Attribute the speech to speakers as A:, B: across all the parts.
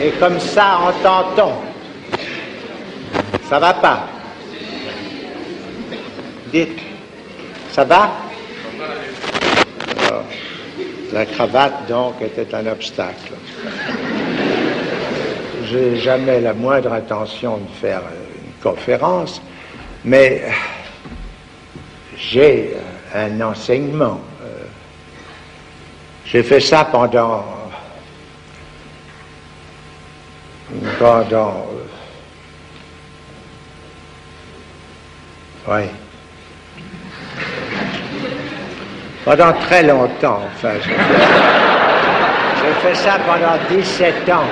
A: Et comme ça, entend-on. Ça va pas? Dites, ça va? Alors, la cravate, donc, était un obstacle. J'ai jamais la moindre intention de faire une conférence, mais j'ai un enseignement. J'ai fait ça pendant très longtemps, enfin. J'ai fait ça pendant 17 ans.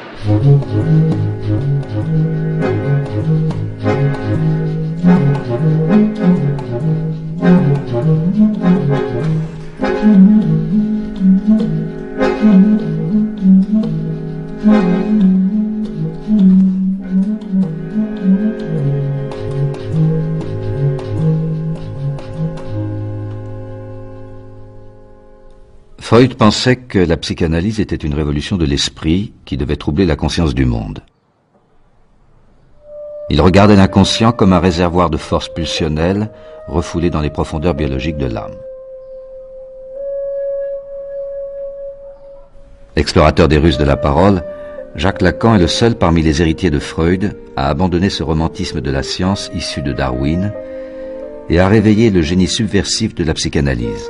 B: Freud pensait que la psychanalyse était une révolution de l'esprit qui devait troubler la conscience du monde. Il regardait l'inconscient comme un réservoir de force pulsionnelle refoulé dans les profondeurs biologiques de l'âme. Explorateur des ruses de la parole, Jacques Lacan est le seul parmi les héritiers de Freud à abandonner ce romantisme de la science issu de Darwin et à réveiller le génie subversif de la psychanalyse.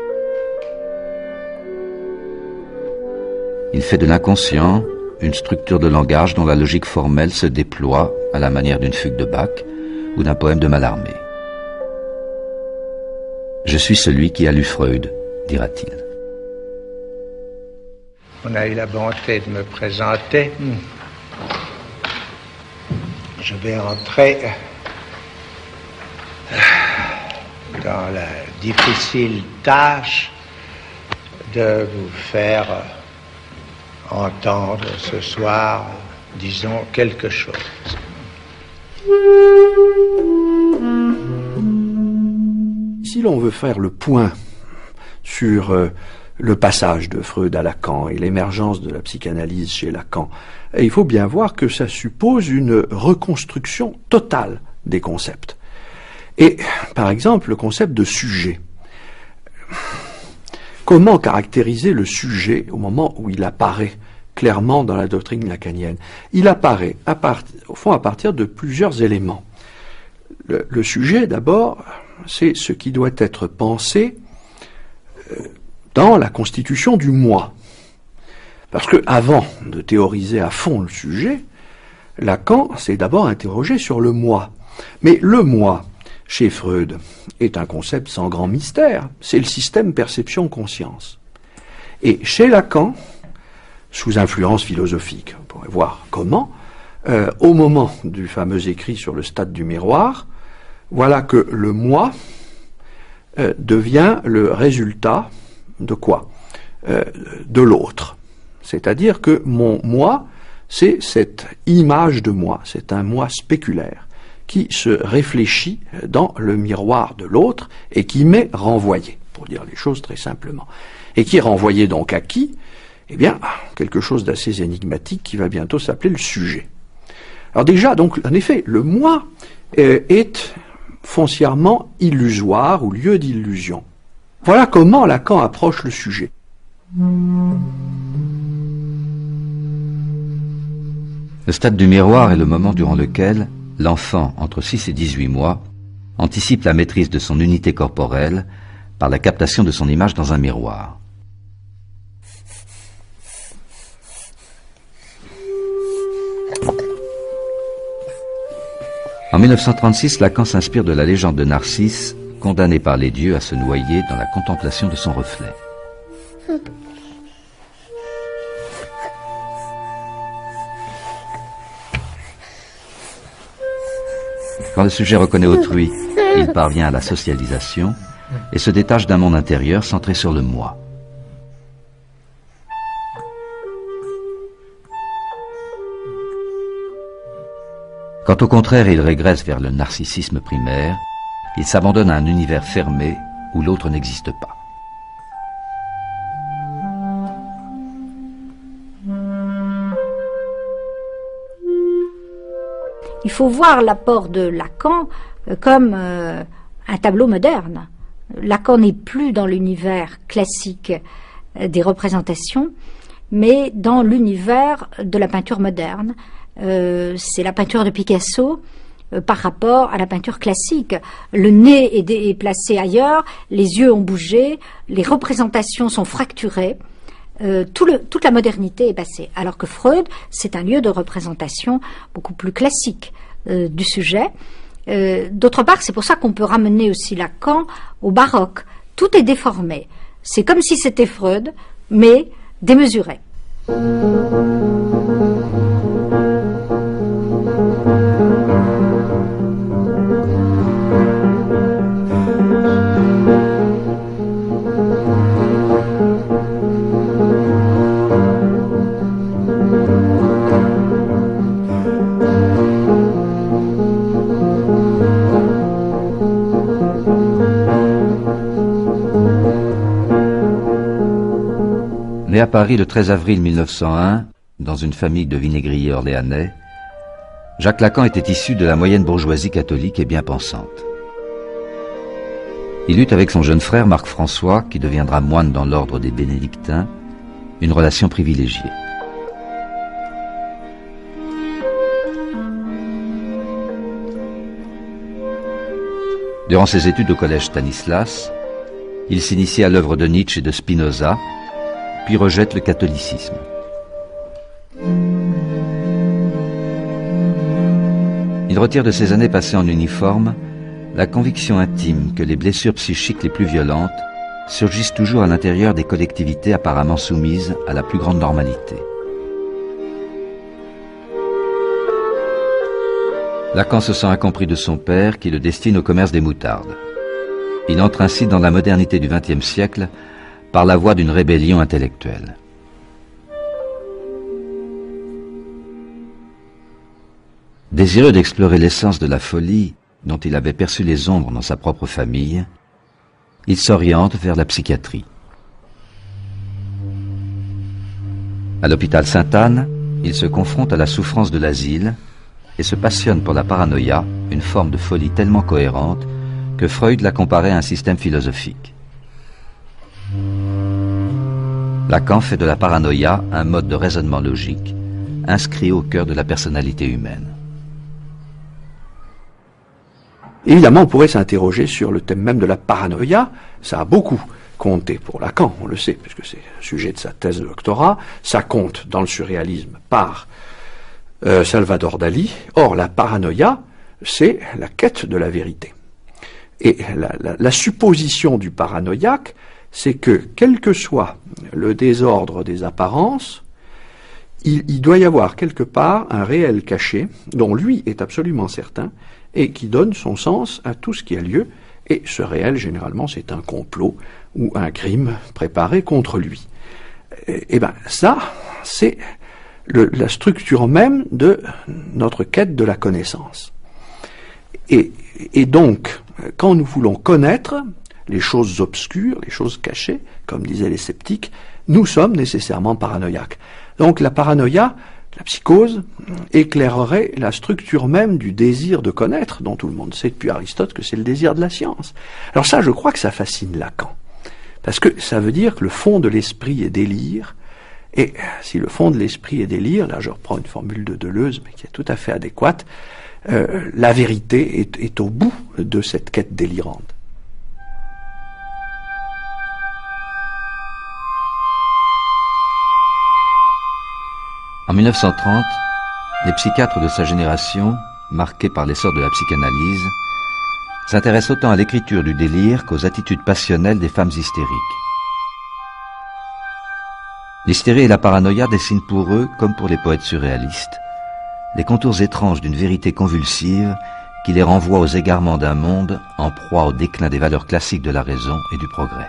B: Il fait de l'inconscient une structure de langage dont la logique formelle se déploie à la manière d'une fugue de Bach ou d'un poème de Mallarmé. « Je suis celui qui a lu Freud », dira-t-il.
A: On a eu la bonté de me présenter. Je vais entrer dans la difficile tâche de vous faire entendre ce soir, disons, quelque chose.
C: Si l'on veut faire le point sur le passage de Freud à Lacan et l'émergence de la psychanalyse chez Lacan, il faut bien voir que ça suppose une reconstruction totale des concepts. Et, par exemple, le concept de sujet. Comment caractériser le sujet au moment où il apparaît clairement dans la doctrine lacanienne? Il apparaît, au fond, à partir de plusieurs éléments. Le sujet, d'abord, c'est ce qui doit être pensé dans la constitution du moi. Parce que, avant de théoriser à fond le sujet, Lacan s'est d'abord interrogé sur le moi. Mais le moi, chez Freud, est un concept sans grand mystère. C'est le système perception-conscience. Et chez Lacan, sous influence philosophique, on pourrait voir comment, au moment du fameux écrit sur le stade du miroir, voilà que le moi devient le résultat de quoi? De l'autre. C'est-à-dire que mon moi, c'est cette image de moi, c'est un moi spéculaire qui se réfléchit dans le miroir de l'autre et qui m'est renvoyé, pour dire les choses très simplement. Et qui est renvoyé donc à qui? Eh bien, quelque chose d'assez énigmatique qui va bientôt s'appeler le sujet. Alors déjà, donc, en effet, le moi est foncièrement illusoire ou lieu d'illusion. Voilà comment Lacan approche le sujet.
B: Le stade du miroir est le moment durant lequel l'enfant, entre 6 et 18 mois, anticipe la maîtrise de son unité corporelle par la captation de son image dans un miroir. En 1936, Lacan s'inspire de la légende de Narcisse, condamné par les dieux à se noyer dans la contemplation de son reflet. Quand le sujet reconnaît autrui, il parvient à la socialisation et se détache d'un monde intérieur centré sur le moi. Quand au contraire il régresse vers le narcissisme primaire, il s'abandonne à un univers fermé où l'autre n'existe pas.
D: Il faut voir l'apport de Lacan comme un tableau moderne. Lacan n'est plus dans l'univers classique des représentations, mais dans l'univers de la peinture moderne. C'est la peinture de Picasso par rapport à la peinture classique. Le nez est placé ailleurs, les yeux ont bougé, les représentations sont fracturées, toute la modernité est passée. Alors que Freud, c'est un lieu de représentation beaucoup plus classique du sujet. D'autre part, c'est pour ça qu'on peut ramener aussi Lacan au baroque. Tout est déformé. C'est comme si c'était Freud, mais démesuré.
B: Né à Paris le 13 avril 1901, dans une famille de vinaigriers orléanais, Jacques Lacan était issu de la moyenne bourgeoisie catholique et bien pensante. Il eut avec son jeune frère Marc-François, qui deviendra moine dans l'ordre des bénédictins, une relation privilégiée. Durant ses études au collège Stanislas, il s'initie à l'œuvre de Nietzsche et de Spinoza, puis rejette le catholicisme. Il retire de ses années passées en uniforme la conviction intime que les blessures psychiques les plus violentes surgissent toujours à l'intérieur des collectivités apparemment soumises à la plus grande normalité. Lacan se sent incompris de son père qui le destine au commerce des moutardes. Il entre ainsi dans la modernité du XXe siècle par la voie d'une rébellion intellectuelle. Désireux d'explorer l'essence de la folie dont il avait perçu les ombres dans sa propre famille, il s'oriente vers la psychiatrie. À l'hôpital Sainte-Anne, il se confronte à la souffrance de l'asile et se passionne pour la paranoïa, une forme de folie tellement cohérente que Freud la comparait à un système philosophique. Lacan fait de la paranoïa un mode de raisonnement logique, inscrit au cœur de la personnalité humaine.
C: Évidemment, on pourrait s'interroger sur le thème même de la paranoïa. Ça a beaucoup compté pour Lacan, on le sait, puisque c'est le sujet de sa thèse de doctorat. Ça compte dans le surréalisme par Salvador Dali. Or, la paranoïa, c'est la quête de la vérité. Et la supposition du paranoïaque, c'est que, quel que soit le désordre des apparences, il doit y avoir quelque part un réel caché, dont lui est absolument certain, et qui donne son sens à tout ce qui a lieu, et ce réel, généralement, c'est un complot ou un crime préparé contre lui. Et bien, ça, c'est la structure même de notre quête de la connaissance. Et donc, quand nous voulons connaître les choses obscures, les choses cachées, comme disaient les sceptiques, nous sommes nécessairement paranoïaques. Donc la paranoïa, la psychose, éclairerait la structure même du désir de connaître, dont tout le monde sait depuis Aristote que c'est le désir de la science. Alors ça, je crois que ça fascine Lacan, parce que ça veut dire que le fond de l'esprit est délire, et si le fond de l'esprit est délire, là je reprends une formule de Deleuze, mais qui est tout à fait adéquate, la vérité est au bout de cette quête délirante.
B: En 1930, les psychiatres de sa génération, marqués par l'essor de la psychanalyse, s'intéressent autant à l'écriture du délire qu'aux attitudes passionnelles des femmes hystériques. L'hystérie et la paranoïa dessinent pour eux, comme pour les poètes surréalistes, les contours étranges d'une vérité convulsive qui les renvoie aux égarements d'un monde en proie au déclin des valeurs classiques de la raison et du progrès.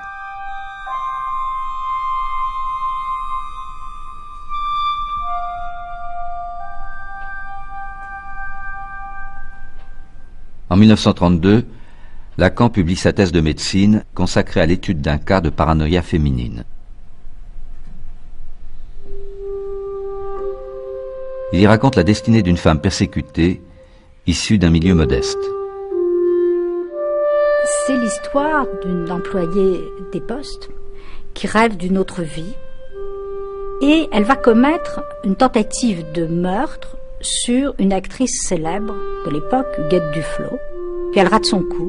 B: En 1932, Lacan publie sa thèse de médecine consacrée à l'étude d'un cas de paranoïa féminine. Il y raconte la destinée d'une femme persécutée issu d'un milieu modeste.
D: C'est l'histoire d'une employée des postes qui rêve d'une autre vie et elle va commettre une tentative de meurtre sur une actrice célèbre de l'époque, Huguette Duflos, puis elle rate son coup.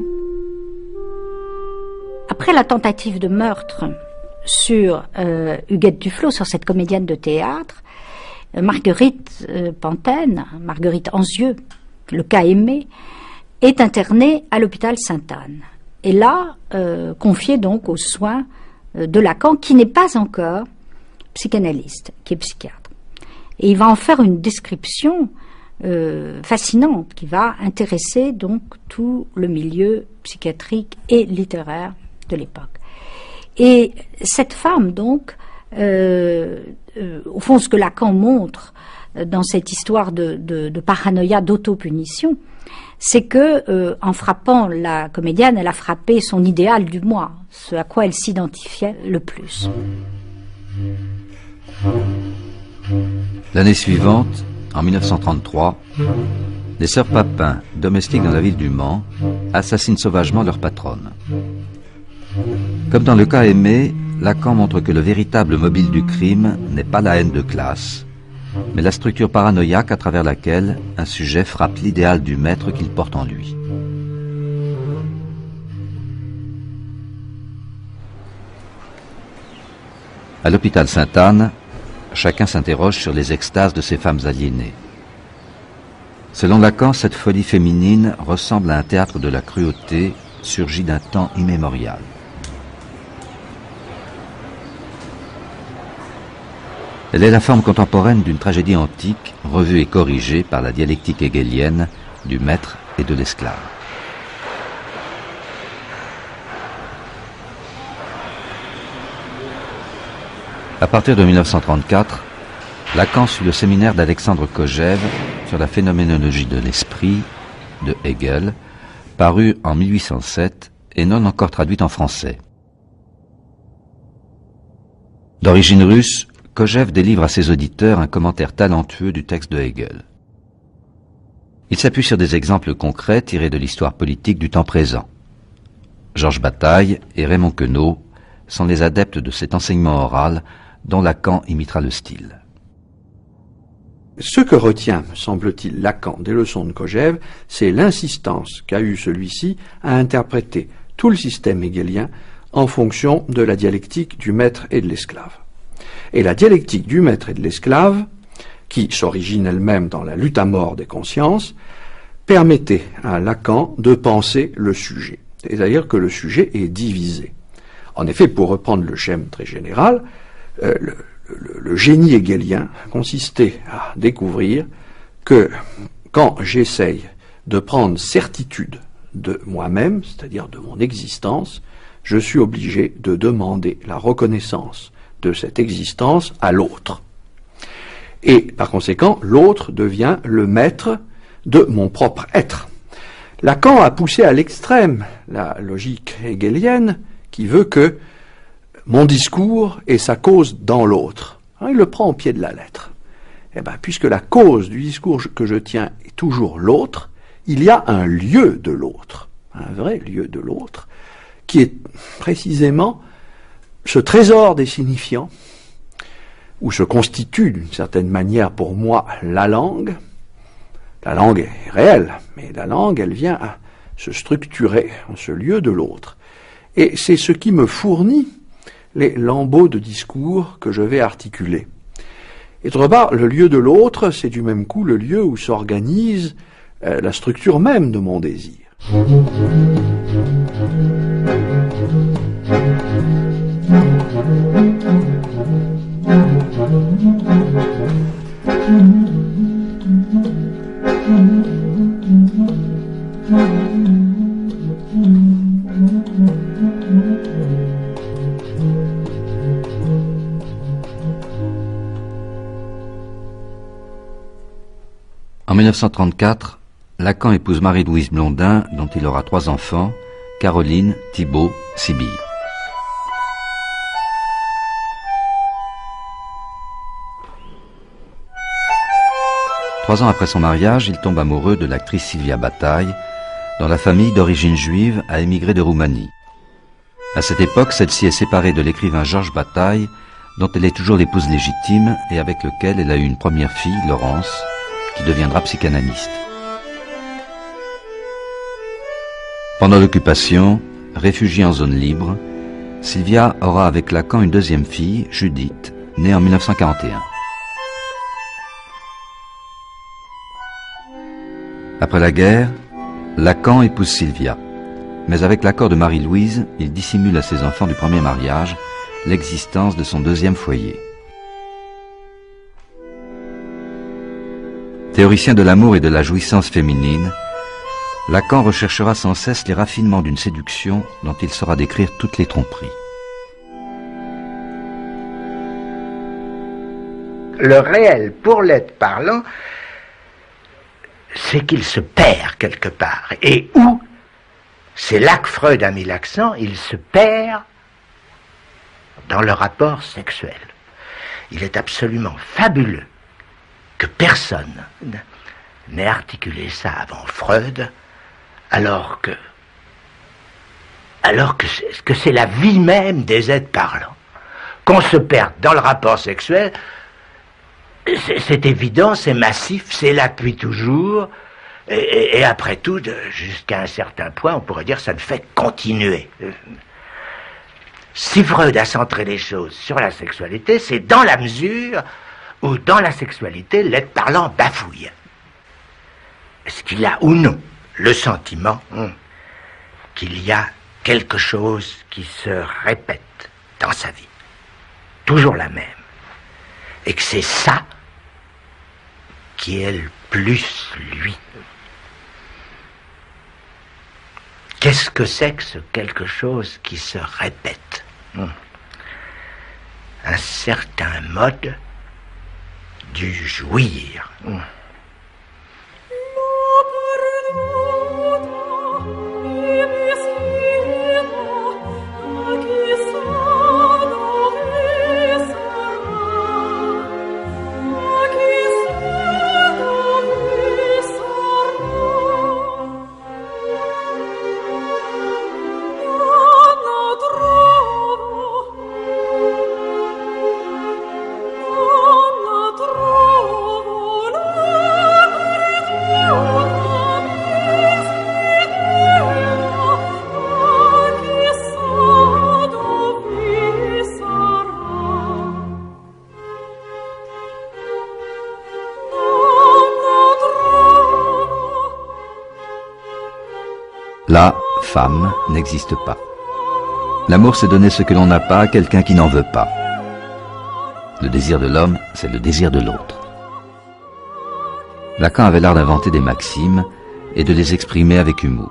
D: Après la tentative de meurtre sur Huguette Duflos, sur cette comédienne de théâtre, Marguerite Pantene, Marguerite Anzieux, le cas Aimé, est internée à l'hôpital Sainte-Anne. Et là, confiée donc aux soins de Lacan, qui n'est pas encore psychanalyste, qui est psychiatre. Et il va en faire une description fascinante, qui va intéresser donc tout le milieu psychiatrique et littéraire de l'époque. Et cette femme, donc, au fond, ce que Lacan montre dans cette histoire de paranoïa, d'autopunition, c'est que, en frappant la comédienne, elle a frappé son idéal du moi, ce à quoi elle s'identifiait le plus.
B: L'année suivante, en 1933, les sœurs Papin, domestiques dans la ville du Mans, assassinent sauvagement leur patronne. Comme dans le cas Aimé, Lacan montre que le véritable mobile du crime n'est pas la haine de classe, mais la structure paranoïaque à travers laquelle un sujet frappe l'idéal du maître qu'il porte en lui. À l'hôpital Sainte-Anne, chacun s'interroge sur les extases de ces femmes aliénées. Selon Lacan, cette folie féminine ressemble à un théâtre de la cruauté surgi d'un temps immémorial. Elle est la forme contemporaine d'une tragédie antique, revue et corrigée par la dialectique hegelienne du maître et de l'esclave. À partir de 1934, Lacan suit le séminaire d'Alexandre Kojève sur la phénoménologie de l'esprit de Hegel, paru en 1807 et non encore traduit en français. D'origine russe, Kojève délivre à ses auditeurs un commentaire talentueux du texte de Hegel. Il s'appuie sur des exemples concrets tirés de l'histoire politique du temps présent. Georges Bataille et Raymond Queneau sont les adeptes de cet enseignement oral dont Lacan imitera le style.
C: Ce que retient, me semble-t-il, Lacan des leçons de Kojève, c'est l'insistance qu'a eu celui-ci à interpréter tout le système hegelien en fonction de la dialectique du maître et de l'esclave. Et la dialectique du maître et de l'esclave, qui s'origine elle-même dans la lutte à mort des consciences, permettait à Lacan de penser le sujet. C'est-à-dire que le sujet est divisé. En effet, pour reprendre le schème très général, le génie hegelien consistait à découvrir que quand j'essaye de prendre certitude de moi-même, c'est-à-dire de mon existence, je suis obligé de demander la reconnaissance de cette existence à l'autre. Et par conséquent, l'autre devient le maître de mon propre être. Lacan a poussé à l'extrême la logique hegelienne qui veut que mon discours est sa cause dans l'autre. Il le prend au pied de la lettre. Eh bien, puisque la cause du discours que je tiens est toujours l'autre, il y a un lieu de l'autre, un vrai lieu de l'autre, qui est précisément ce trésor des signifiants, où se constitue d'une certaine manière pour moi la langue. La langue est réelle, mais la langue, elle vient à se structurer en ce lieu de l'autre. Et c'est ce qui me fournit les lambeaux de discours que je vais articuler. Et d'autre part, le lieu de l'autre, c'est du même coup le lieu où s'organise la structure même de mon désir.
B: En 1934, Lacan épouse Marie-Louise Blondin, dont il aura 3 enfants, Caroline, Thibault, Sibylle. 3 ans après son mariage, il tombe amoureux de l'actrice Sylvia Bataille, dont la famille d'origine juive a émigré de Roumanie. À cette époque, celle-ci est séparée de l'écrivain Georges Bataille, dont elle est toujours l'épouse légitime et avec lequel elle a eu une première fille, Laurence, qui deviendra psychanalyste. Pendant l'occupation, réfugiée en zone libre, Sylvia aura avec Lacan une deuxième fille, Judith, née en 1941. Après la guerre, Lacan épouse Sylvia. Mais avec l'accord de Marie-Louise, il dissimule à ses enfants du premier mariage l'existence de son deuxième foyer. Théoricien de l'amour et de la jouissance féminine, Lacan recherchera sans cesse les raffinements d'une séduction dont il saura décrire toutes les tromperies.
A: Le réel, pour l'être parlant, c'est qu'il se perd quelque part. Et où? C'est là que Freud a mis l'accent, il se perd dans le rapport sexuel. Il est absolument fabuleux que personne n'ait articulé ça avant Freud, alors que c'est la vie même des êtres parlants. Qu'on se perde dans le rapport sexuel, c'est évident, c'est massif, c'est là depuis toujours, et après tout, jusqu'à un certain point, on pourrait dire ça ne fait continuer. Si Freud a centré les choses sur la sexualité, c'est dans la mesure où dans la sexualité, l'être parlant bafouille. Est-ce qu'il a ou non le sentiment qu'il y a quelque chose qui se répète dans sa vie, toujours la même, et que c'est ça qui est le plus lui. Qu'est-ce que c'est que ce quelque chose qui se répète? Un certain mode du jouir.
B: La femme n'existe pas. L'amour, c'est donner ce que l'on n'a pas à quelqu'un qui n'en veut pas. Le désir de l'homme, c'est le désir de l'autre. Lacan avait l'art d'inventer des maximes et de les exprimer avec humour.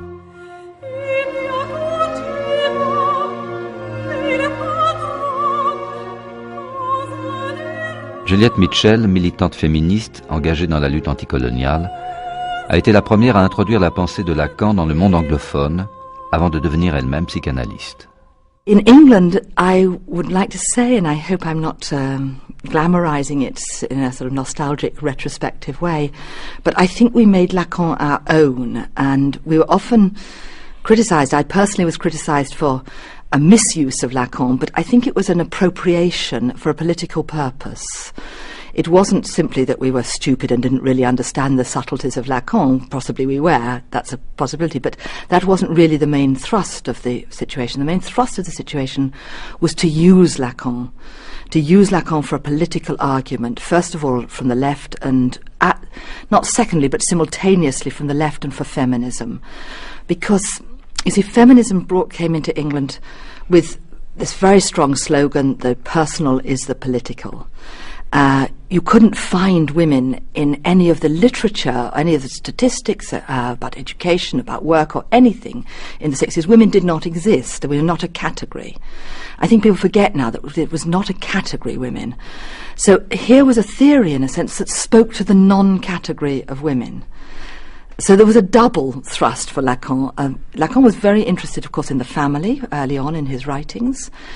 B: Juliette Mitchell, militante féministe engagée dans la lutte anticoloniale, a été la première à introduire la pensée de Lacan dans le monde anglophone avant de devenir elle-même psychanalyste.
E: In England, I would like to say, and I hope I'm not glamorizing it in a sort of nostalgic, retrospective way, but I think we made Lacan our own, and we were often criticized. I personally was criticized for a misuse of Lacan, but I think it was an appropriation for a political purpose. It wasn't simply that we were stupid and didn't really understand the subtleties of Lacan. Possibly we were, that's a possibility, but that wasn't really the main thrust of the situation. The main thrust of the situation was to use Lacan for a political argument, first of all from the left and, not secondly, but simultaneously from the left and for feminism. Because, you see, feminism came into England with this very strong slogan, the personal is the political. You couldn't find women in any of the literature, any of the statistics about education, about work or anything in the 60s. Women did not exist. They were not a category. I think people forget now that it was not a category, women. So here was a theory, in a sense, that spoke to the non-category of women. So there was a double thrust for Lacan. Lacan was very interested, of course, in the family early on in his writings,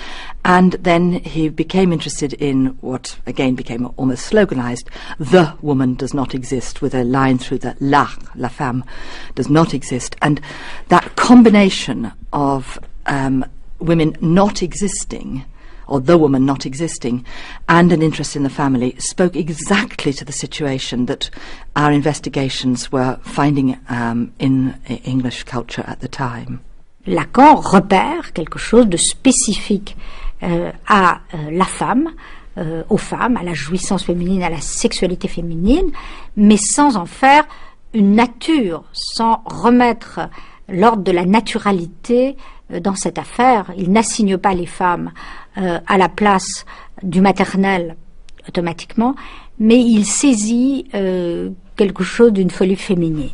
E: And then he became interested in what again became almost sloganized, the woman does not exist, with a line through the la femme does not exist. And that combination of women not existing, or the woman not existing, and an interest in the family spoke exactly to the situation that our investigations were finding in English culture at the time.
D: Lacan repère quelque chose de spécifique à la femme, aux femmes, à la jouissance féminine, à la sexualité féminine, mais sans en faire une nature, sans remettre l'ordre de la naturalité dans cette affaire. Il n'assigne pas les femmes à la place du maternel automatiquement, mais il saisit quelque chose d'une folie féminine.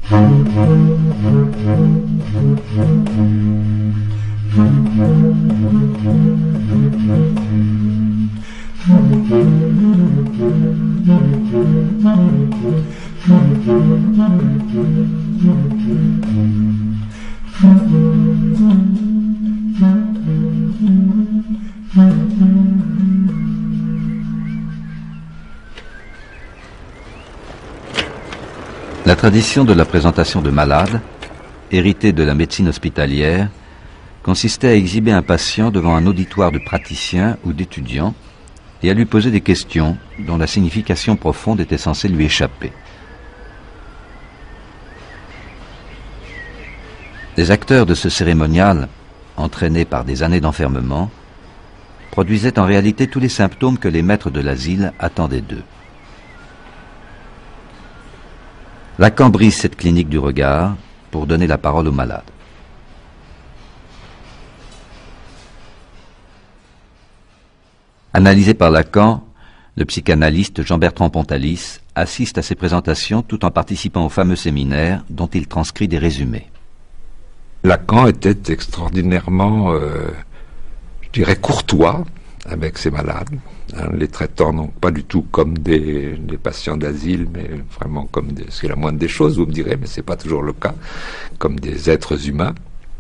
B: La tradition de la présentation de malades, héritée de la médecine hospitalière, consistait à exhiber un patient devant un auditoire de praticiens ou d'étudiants et à lui poser des questions dont la signification profonde était censée lui échapper. Les acteurs de ce cérémonial, entraînés par des années d'enfermement, produisaient en réalité tous les symptômes que les maîtres de l'asile attendaient d'eux. Lacan brise cette clinique du regard pour donner la parole aux malades. Analysé par Lacan, le psychanalyste Jean-Bertrand Pontalis assiste à ces présentations tout en participant au fameux séminaire dont il transcrit des résumés.
F: Lacan était extraordinairement, je dirais, courtois avec ses malades, les traitant non pas du tout comme des patients d'asile, mais vraiment comme c'est la moindre des choses, vous me direz, mais c'est pas toujours le cas, comme des êtres humains.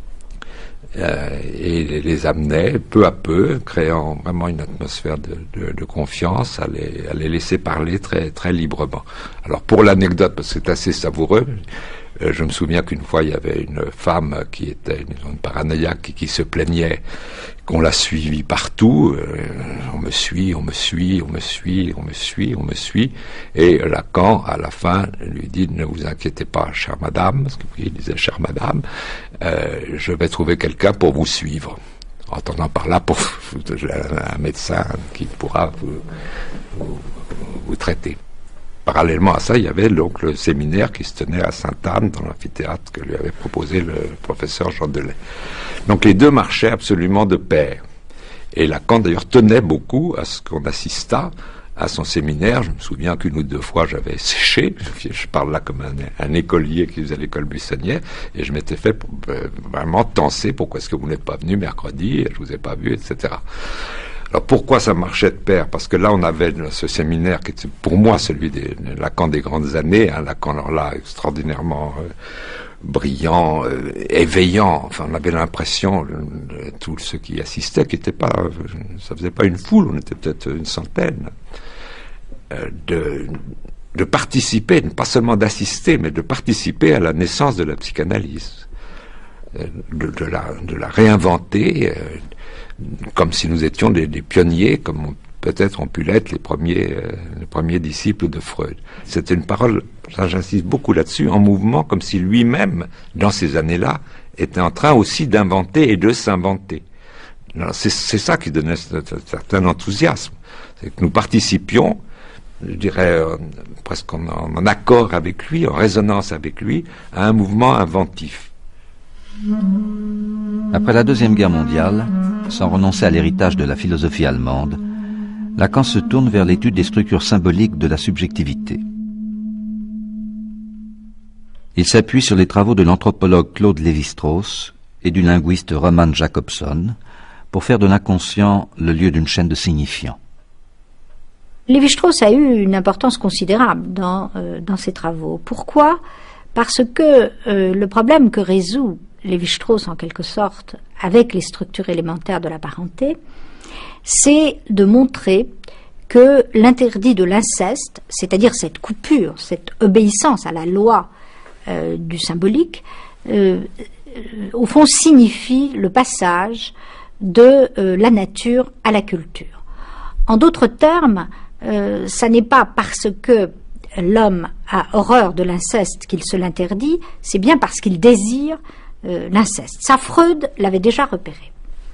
F: Et les amenait peu à peu, créant vraiment une atmosphère de confiance, à les laisser parler très, très librement. Alors pour l'anecdote, parce que c'est assez savoureux, je me souviens qu'une fois il y avait une femme qui était une paranoïaque qui se plaignait qu'on l'a suivie partout, on me suit, et Lacan à la fin lui dit: ne vous inquiétez pas, chère madame, parce qu'il disait chère madame, je vais trouver quelqu'un pour vous suivre, entendant par là pour un médecin qui pourra vous traiter. Parallèlement à ça, il y avait donc le séminaire qui se tenait à Sainte-Anne, dans l'amphithéâtre que lui avait proposé le professeur Jean Delay. Donc les deux marchaient absolument de pair. Et Lacan d'ailleurs tenait beaucoup à ce qu'on assistât à son séminaire. Je me souviens qu'une ou deux fois j'avais séché, je parle là comme un écolier qui faisait l'école buissonnière, et je m'étais fait vraiment tenser: pourquoi est-ce que vous n'êtes pas venu mercredi, je vous ai pas vu, etc. Alors pourquoi ça marchait de pair? Parce que là on avait ce séminaire qui était pour moi celui des Lacan des grandes années, Lacan alors là extraordinairement brillant, éveillant, enfin on avait l'impression, tous ceux qui assistaient, qui n'étaient pas, ça faisait pas une foule, on était peut-être une centaine, de participer, pas seulement d'assister, mais de participer à la naissance de la psychanalyse, de la réinventer, comme si nous étions des pionniers, comme peut-être ont pu l'être les premiers disciples de Freud. C'était une parole, ça j'insiste beaucoup là-dessus, en mouvement, comme si lui-même, dans ces années-là, était en train aussi d'inventer et de s'inventer. C'est ça qui donnait un certain enthousiasme. C'est que nous participions, je dirais, presque en accord avec lui, en résonance avec lui, à un mouvement inventif.
B: Après la Deuxième Guerre mondiale, sans renoncer à l'héritage de la philosophie allemande, Lacan se tourne vers l'étude des structures symboliques de la subjectivité. Il s'appuie sur les travaux de l'anthropologue Claude Lévi-Strauss et du linguiste Roman Jakobson pour faire de l'inconscient le lieu d'une chaîne de signifiants.
D: Lévi-Strauss a eu une importance considérable dans ses travaux. Pourquoi? Parce que le problème que résout Lévi-Strauss, en quelque sorte, avec les structures élémentaires de la parenté, c'est de montrer que l'interdit de l'inceste, c'est-à-dire cette coupure, cette obéissance à la loi du symbolique, au fond signifie le passage de la nature à la culture. En d'autres termes, ça n'est pas parce que l'homme a horreur de l'inceste qu'il se l'interdit, c'est bien parce qu'il désire l'inceste. Ça, Freud l'avait déjà repéré.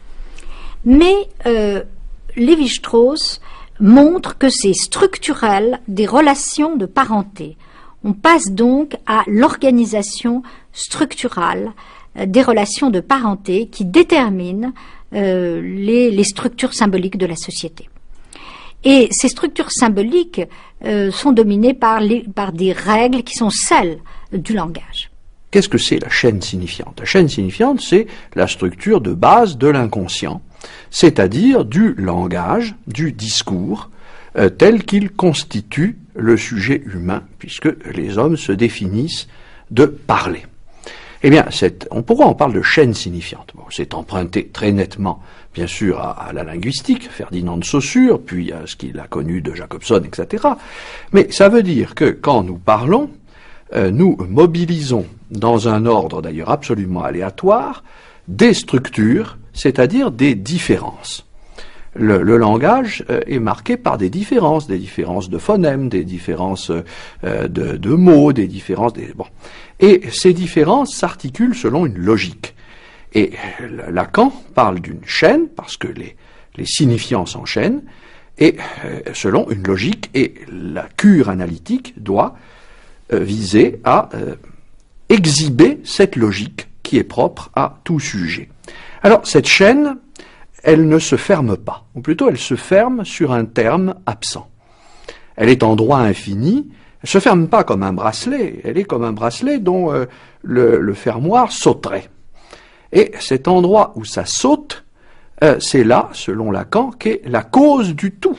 D: Mais Lévi-Strauss montre que c'est structurel des relations de parenté. On passe donc à l'organisation structurale des relations de parenté qui déterminent les structures symboliques de la société. Et ces structures symboliques sont dominées par des règles qui sont celles du langage.
C: Qu'est-ce que c'est la chaîne signifiante? La chaîne signifiante, c'est la structure de base de l'inconscient, c'est-à-dire du langage, du discours, tel qu'il constitue le sujet humain, puisque les hommes se définissent de parler. Eh bien, pourquoi on parle de chaîne signifiante? Bon, c'est emprunté très nettement, bien sûr, à la linguistique, Ferdinand de Saussure, puis à ce qu'il a connu de Jacobson, etc. Mais ça veut dire que quand nous parlons, nous mobilisons, dans un ordre d'ailleurs absolument aléatoire, des structures, c'est-à-dire des différences. Le langage est marqué par des différences de phonèmes, des différences de mots, des différences... Bon. Et ces différences s'articulent selon une logique. Et Lacan parle d'une chaîne, parce que les signifiants s'enchaînent, et selon une logique, et la cure analytique doit viser à exhiber cette logique qui est propre à tout sujet. Alors, cette chaîne, elle ne se ferme pas, ou plutôt elle se ferme sur un terme absent. Elle est en droit infini, elle ne se ferme pas comme un bracelet, elle est comme un bracelet dont le fermoir sauterait. Et cet endroit où ça saute, c'est là, selon Lacan, qu'est la cause du tout.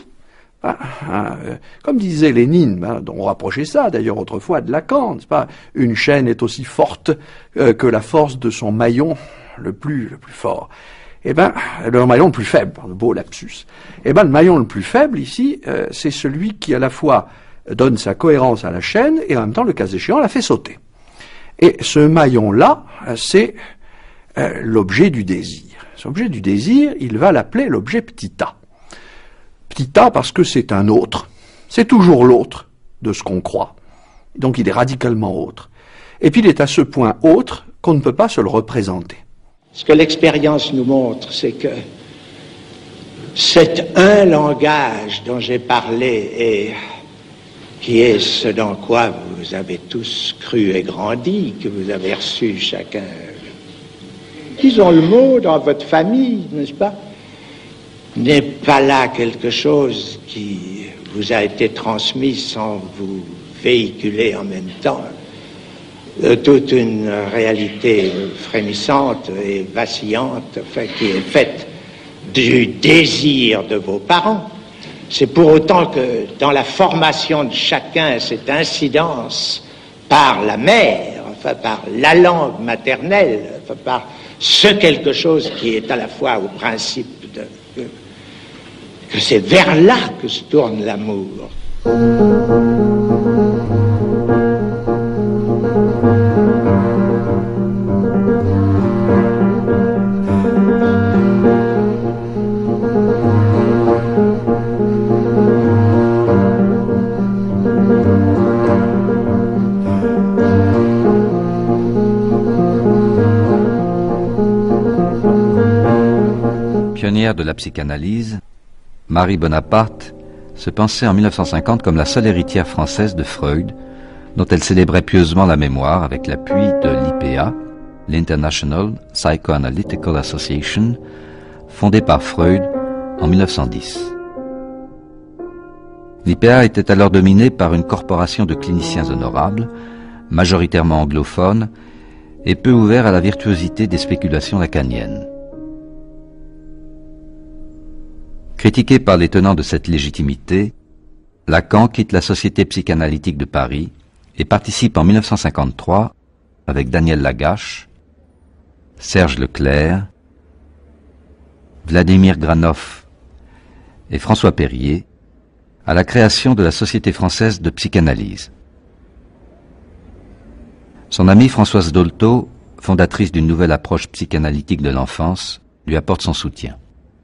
C: Comme disait Lénine, dont on rapprochait ça d'ailleurs autrefois de Lacan, n'est-ce pas? Une chaîne est aussi forte que la force de son maillon le plus fort. Eh bien, le maillon le plus faible, le beau lapsus. Eh bien, le maillon le plus faible ici, c'est celui qui à la fois donne sa cohérence à la chaîne et en même temps, le cas échéant, la fait sauter. Et ce maillon-là, c'est l'objet du désir. Cet objet du désir, il va l'appeler l'objet petit a. Petit a parce que c'est un autre, c'est toujours l'autre de ce qu'on croit. Donc il est radicalement autre. Et puis il est à ce point autre qu'on ne peut pas se le représenter.
G: Ce que l'expérience nous montre, c'est que cet un langage dont j'ai parlé et qui est ce dans quoi vous avez tous cru et grandi, que vous avez reçu chacun, disons le mot dans votre famille, n'est-ce pas, n'est pas là quelque chose qui vous a été transmis sans vous véhiculer en même temps toute une réalité frémissante et vacillante, enfin, qui est faite du désir de vos parents. C'est pour autant que dans la formation de chacun, cette incidence par la mère, enfin par la langue maternelle, enfin par ce quelque chose qui est à la fois au principe que c'est vers là que se tourne l'amour.
B: Pionnière de la psychanalyse, Marie Bonaparte se pensait en 1950 comme la seule héritière française de Freud, dont elle célébrait pieusement la mémoire avec l'appui de l'IPA, l'International Psychoanalytical Association, fondée par Freud en 1910. L'IPA était alors dominée par une corporation de cliniciens honorables, majoritairement anglophones, et peu ouverts à la virtuosité des spéculations lacaniennes. Critiqué par les tenants de cette légitimité, Lacan quitte la Société psychanalytique de Paris et participe en 1953, avec Daniel Lagache, Serge Leclerc, Vladimir Granov et François Perrier à la création de la Société française de psychanalyse. Son amie Françoise Dolto, fondatrice d'une nouvelle approche psychanalytique de l'enfance, lui apporte son soutien.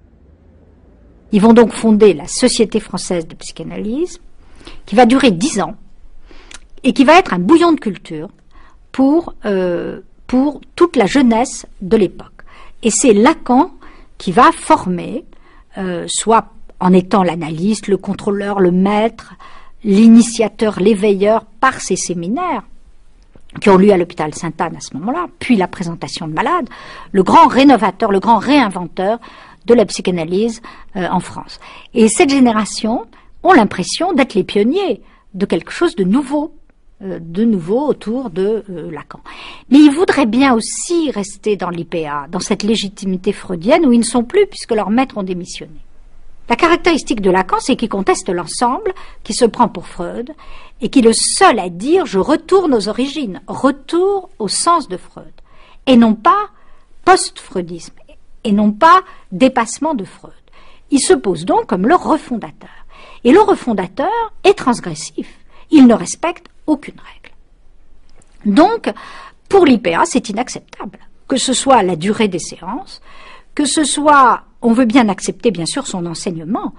D: Ils vont donc fonder la Société française de psychanalyse, qui va durer 10 ans, et qui va être un bouillon de culture pour toute la jeunesse de l'époque. Et c'est Lacan qui va former, soit en étant l'analyste, le contrôleur, le maître, l'initiateur, l'éveilleur, par ces séminaires, qui ont lieu à l'hôpital Sainte-Anne à ce moment-là, puis la présentation de malades, le grand rénovateur, le grand réinventeur de la psychanalyse en France. Et cette génération ont l'impression d'être les pionniers de quelque chose de nouveau autour de Lacan. Mais ils voudraient bien aussi rester dans l'IPA, dans cette légitimité freudienne où ils ne sont plus puisque leurs maîtres ont démissionné. La caractéristique de Lacan, c'est qu'il conteste l'ensemble, qui se prend pour Freud, et qui est le seul à dire « je retourne aux origines, retour au sens de Freud », et non pas post-freudisme, et non pas dépassement de Freud. Il se pose donc comme le refondateur. Et le refondateur est transgressif, il ne respecte aucune règle. Donc, pour l'IPA, c'est inacceptable, que ce soit la durée des séances, que ce soit... On veut bien accepter, bien sûr, son enseignement.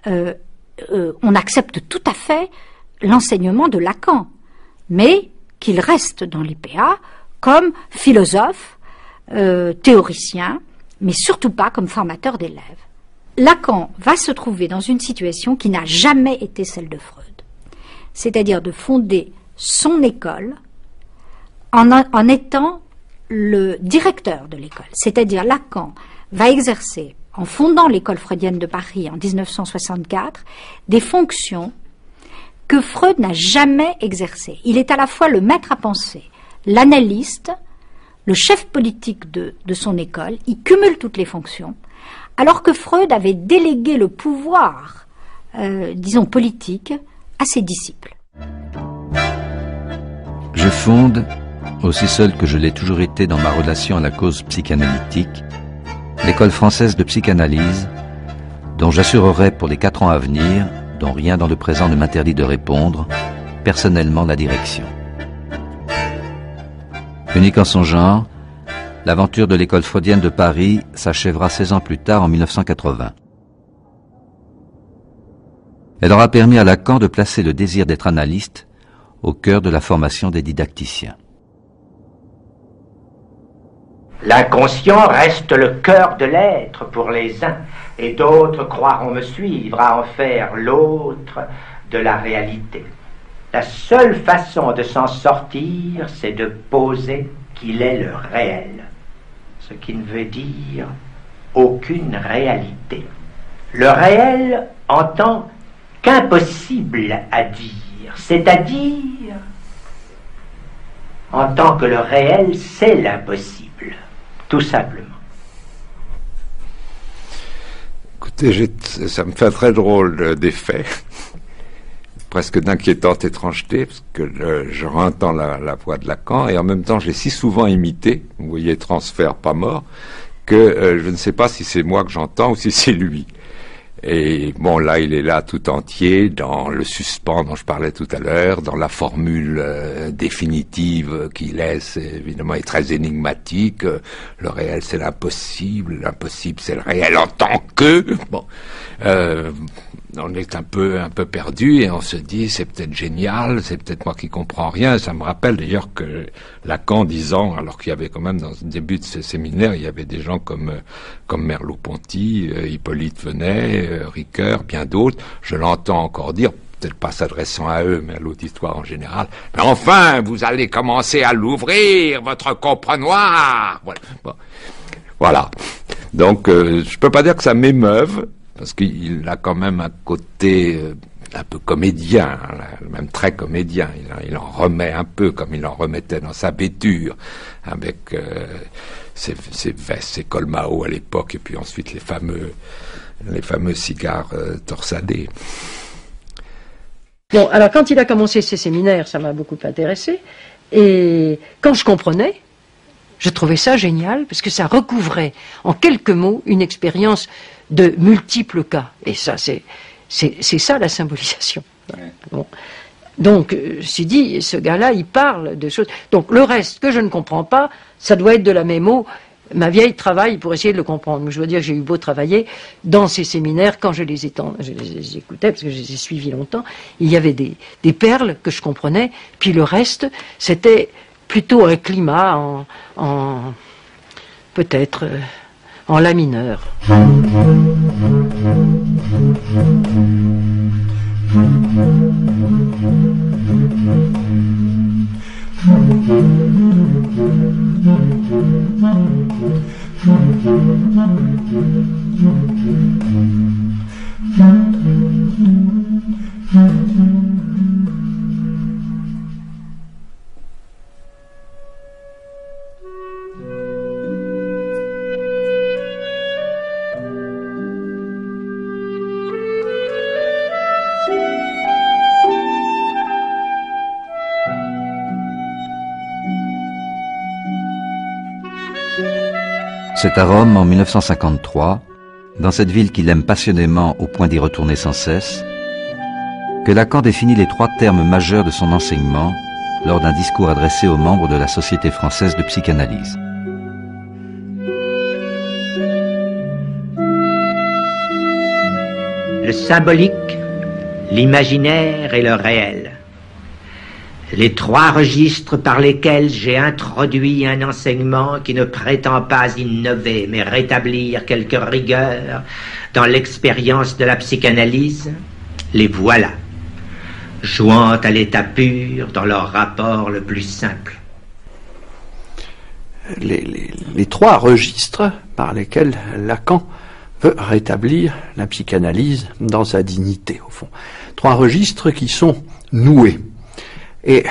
D: On accepte tout à fait l'enseignement de Lacan, mais qu'il reste dans l'IPA comme philosophe, théoricien, mais surtout pas comme formateur d'élèves. Lacan va se trouver dans une situation qui n'a jamais été celle de Freud, c'est-à-dire de fonder son école en étant le directeur de l'école. C'est-à-dire Lacan va exercer, en fondant l'école freudienne de Paris en 1964, des fonctions que Freud n'a jamais exercées. Il est à la fois le maître à penser, l'analyste, le chef politique de son école, il cumule toutes les fonctions, alors que Freud avait délégué le pouvoir, disons politique, à ses disciples.
B: Je fonde, aussi seul que je l'ai toujours été dans ma relation à la cause psychanalytique, l'école française de psychanalyse, dont j'assurerai pour les 4 ans à venir, dont rien dans le présent ne m'interdit de répondre, personnellement la direction. Unique en son genre, l'aventure de l'école freudienne de Paris s'achèvera 16 ans plus tard, en 1980. Elle aura permis à Lacan de placer le désir d'être analyste au cœur de la formation des didacticiens.
A: L'inconscient reste le cœur de l'être pour les uns, et d'autres croiront me suivre à en faire l'autre de la réalité. La seule façon de s'en sortir, c'est de poser qu'il est le réel, ce qui ne veut dire aucune réalité. Le réel en tant qu'impossible à dire, c'est-à-dire en tant que le réel, c'est l'impossible. Tout simplement.
F: Écoutez, ça me fait un très drôle d'effet, presque d'inquiétante étrangeté, parce que je entends la voix de Lacan, et en même temps je l'ai si souvent imité, vous voyez, transfert pas mort, que je ne sais pas si c'est moi que j'entends ou si c'est lui. Et bon, là, il est là tout entier, dans le suspens dont je parlais tout à l'heure, dans la formule définitive qu'il laisse, évidemment, est très énigmatique. Le réel, c'est l'impossible c'est le réel en tant que... Bon, on est un peu perdu et on se dit, c'est peut-être génial, c'est peut-être moi qui comprends rien. Ça me rappelle d'ailleurs que Lacan disant, alors qu'il y avait quand même dans le début de ce séminaire, il y avait des gens comme Merleau-Ponty, Hippolyte Venet, Ricoeur, bien d'autres. Je l'entends encore dire, peut-être pas s'adressant à eux, mais à l'auditoire en général. Mais enfin, vous allez commencer à l'ouvrir, votre comprenoir. Voilà. Donc, je peux pas dire que ça m'émeuve, parce qu'il a quand même un côté un peu comédien, même très comédien. Il en remet un peu comme il en remettait dans sa bêture, avec ses vestes, ses cols Mao à l'époque, et puis ensuite les fameux cigares torsadés.
H: Bon, alors quand il a commencé ses séminaires, ça m'a beaucoup intéressé, et quand je comprenais, je trouvais ça génial, parce que ça recouvrait en quelques mots une expérience de multiples cas. Et ça, c'est ça la symbolisation.
F: Ouais.
H: Bon. Donc, c'est dit, ce gars-là, il parle de choses. Donc, le reste que je ne comprends pas, ça doit être de la mémo. Ma vieille travaille pour essayer de le comprendre. Je dois dire que j'ai eu beau travailler dans ces séminaires, quand je les écoutais, parce que je les ai suivis longtemps, il y avait des perles que je comprenais, puis le reste, c'était plutôt un climat peut-être en la mineur.
B: C'est à Rome en 1953, dans cette ville qu'il aime passionnément au point d'y retourner sans cesse, que Lacan définit les 3 termes majeurs de son enseignement lors d'un discours adressé aux membres de la Société française de psychanalyse.
A: Le symbolique, l'imaginaire et le réel. Les 3 registres par lesquels j'ai introduit un enseignement qui ne prétend pas innover, mais rétablir quelque rigueur dans l'expérience de la psychanalyse, les voilà, jouant à l'état pur dans leur rapport le plus simple.
C: Les 3 registres par lesquels Lacan veut rétablir la psychanalyse dans sa dignité, au fond. 3 registres qui sont noués. Et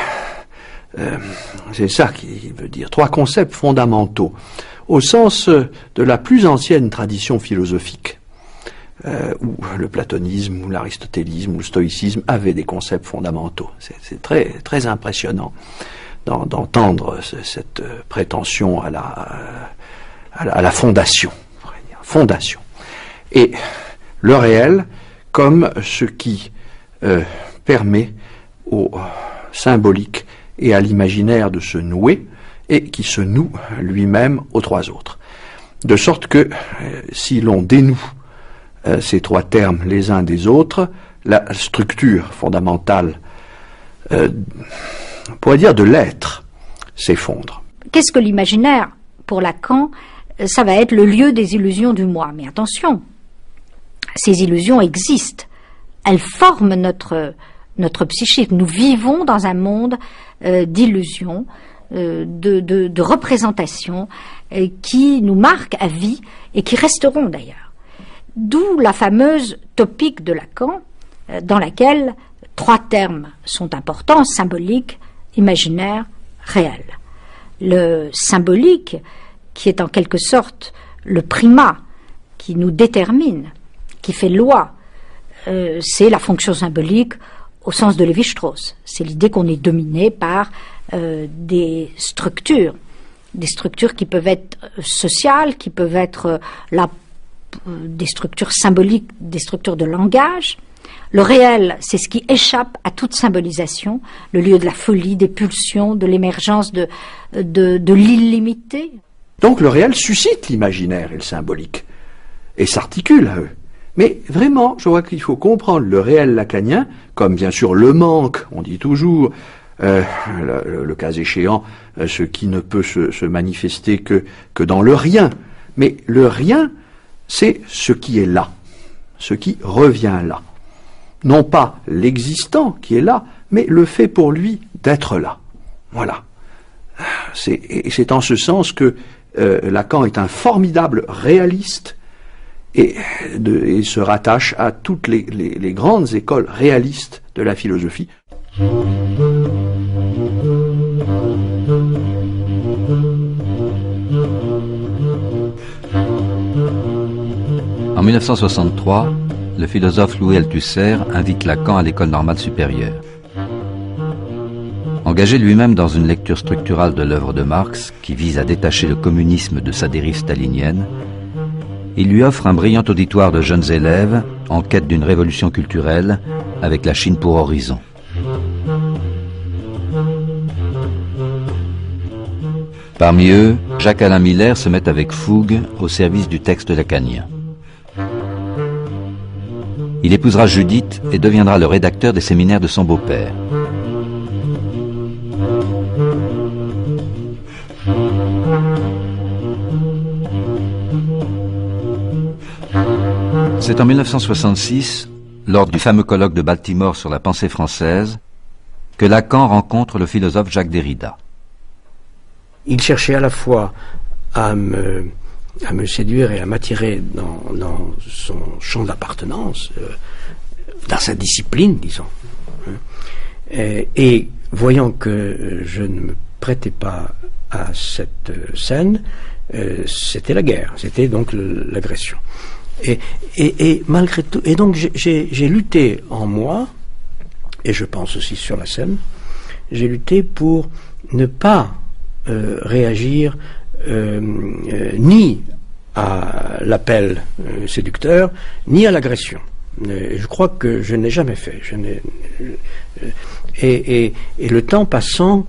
C: c'est ça qui veut dire 3 concepts fondamentaux, au sens de la plus ancienne tradition philosophique, où le platonisme, ou l'aristotélisme, ou le stoïcisme avaient des concepts fondamentaux. C'est très, très impressionnant d'entendre cette prétention à la fondation. Fondation. Et le réel comme ce qui permet au symbolique et à l'imaginaire de se nouer, et qui se noue lui-même aux 3 autres. De sorte que, si l'on dénoue ces 3 termes les uns des autres, la structure fondamentale, on pourrait dire de l'être, s'effondre.
D: Qu'est-ce que l'imaginaire? Pour Lacan, ça va être le lieu des illusions du moi. Mais attention, ces illusions existent. Elles forment notre psychique. Nous vivons dans un monde d'illusions, de représentations qui nous marquent à vie et qui resteront d'ailleurs. D'où la fameuse topique de Lacan, dans laquelle 3 termes sont importants: symbolique, imaginaire, réel. Le symbolique, qui est en quelque sorte le primat qui nous détermine, qui fait loi, c'est la fonction symbolique au sens de Lévi-Strauss. C'est l'idée qu'on est dominé par des structures qui peuvent être sociales, qui peuvent être des structures symboliques, des structures de langage. Le réel, c'est ce qui échappe à toute symbolisation, le lieu de la folie, des pulsions, de l'émergence de l'illimité.
C: Donc le réel suscite l'imaginaire et le symbolique, et s'articule à eux. Mais vraiment, je vois qu'il faut comprendre le réel lacanien, comme bien sûr le manque, on dit toujours, le cas échéant, ce qui ne peut se manifester que dans le rien. Mais le rien, c'est ce qui est là, ce qui revient là. Non pas l'existant qui est là, mais le fait pour lui d'être là. Voilà. C'est en ce sens que Lacan est un formidable réaliste et se rattache à toutes les grandes écoles réalistes de la philosophie.
B: En 1963, le philosophe Louis Althusser invite Lacan à l'école normale supérieure. Engagé lui-même dans une lecture structurale de l'œuvre de Marx qui vise à détacher le communisme de sa dérive stalinienne, il lui offre un brillant auditoire de jeunes élèves en quête d'une révolution culturelle avec la Chine pour horizon. Parmi eux, Jacques-Alain Miller se met avec fougue au service du texte lacanien. Il épousera Judith et deviendra le rédacteur des séminaires de son beau-père. C'est en 1966, lors du fameux colloque de Baltimore sur la pensée française, que Lacan rencontre le philosophe Jacques Derrida.
I: Il cherchait à la fois à me séduire et à m'attirer dans son champ d'appartenance, dans sa discipline, disons. Et voyant que je ne me prêtais pas à cette scène, c'était la guerre, c'était donc l'agression. Et malgré tout, et donc j'ai lutté en moi, et je pense aussi sur la scène, j'ai lutté pour ne pas réagir ni à l'appel séducteur, ni à l'agression. Je crois que je n'ai jamais fait. Et le temps passant,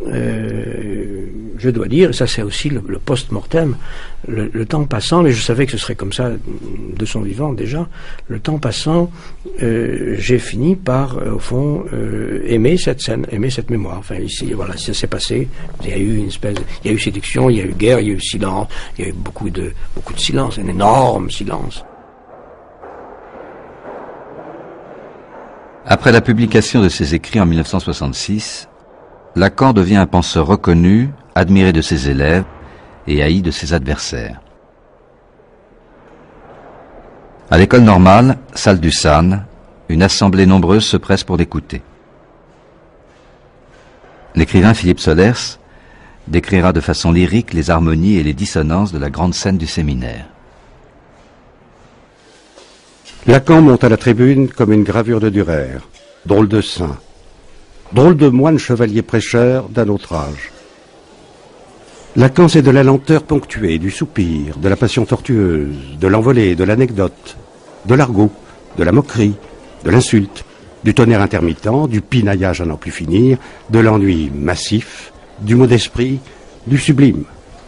I: je dois dire, ça c'est aussi le post-mortem, le temps passant, mais je savais que ce serait comme ça de son vivant déjà, le temps passant, j'ai fini par, au fond, aimer cette scène, aimer cette mémoire. Enfin ici, voilà, ça s'est passé, il y a eu il y a eu séduction, il y a eu guerre, il y a eu silence, il y a eu beaucoup de silence, un énorme silence.
B: Après la publication de ses écrits en 1966, Lacan devient un penseur reconnu, admiré de ses élèves et haï de ses adversaires. À l'école normale, salle du San, une assemblée nombreuse se presse pour l'écouter. L'écrivain Philippe Solers décrira de façon lyrique les harmonies et les dissonances de la grande scène du séminaire.
J: Lacan monte à la tribune comme une gravure de Dürer, drôle de saint, drôle de moine chevalier prêcheur d'un autre âge. Lacan, c'est de la lenteur ponctuée, du soupir, de la passion tortueuse, de l'envolée, de l'anecdote, de l'argot, de la moquerie, de l'insulte, du tonnerre intermittent, du pinaillage à n'en plus finir, de l'ennui massif, du mot d'esprit, du sublime.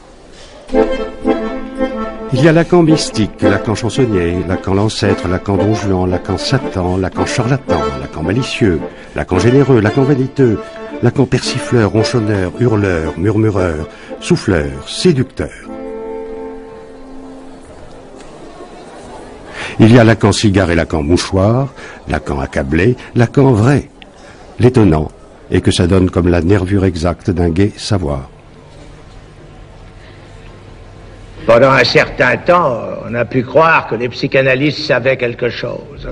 J: Il y a Lacan mystique, Lacan chansonnier, Lacan l'ancêtre, Lacan don Juan, Lacan Satan, Lacan charlatan, Lacan malicieux, Lacan généreux, Lacan vaniteux, Lacan persifleur, ronchonneur, hurleur, murmureur, souffleur, séducteur. Il y a Lacan cigare et Lacan mouchoir, Lacan accablé, Lacan vrai. L'étonnant est que ça donne comme la nervure exacte d'un gai savoir.
G: Pendant un certain temps, on a pu croire que les psychanalystes savaient quelque chose.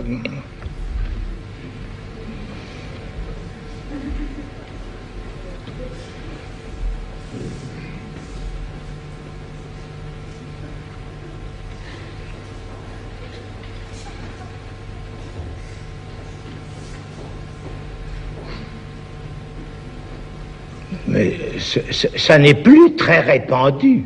G: Mais ça n'est plus très répandu.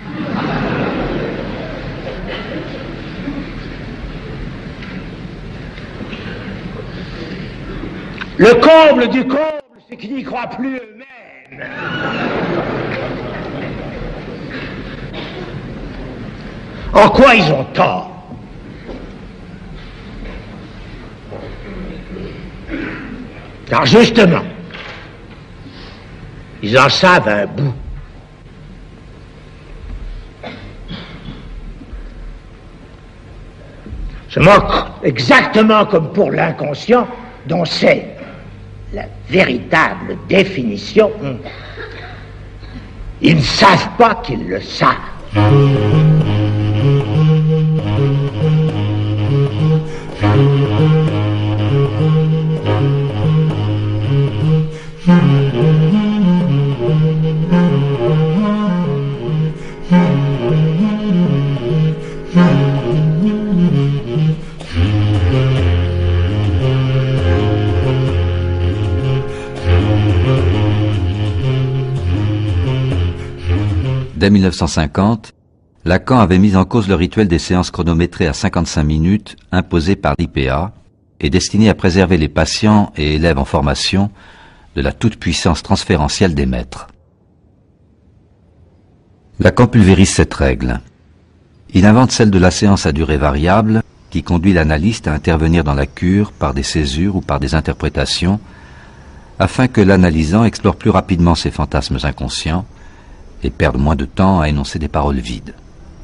G: Le comble du comble, c'est qu'ils n'y croient plus eux-mêmes. En quoi ils ont tort? Car justement, ils en savent un bout. Se moquent exactement comme pour l'inconscient, dont c'est la véritable définition. Ils ne savent pas qu'ils le savent.
B: Dès 1950, Lacan avait mis en cause le rituel des séances chronométrées à 55 minutes imposées par l'IPA et destiné à préserver les patients et élèves en formation de la toute-puissance transférentielle des maîtres. Lacan pulvérise cette règle. Il invente celle de la séance à durée variable qui conduit l'analyste à intervenir dans la cure par des césures ou par des interprétations afin que l'analysant explore plus rapidement ses fantasmes inconscients et perde moins de temps à énoncer des paroles vides.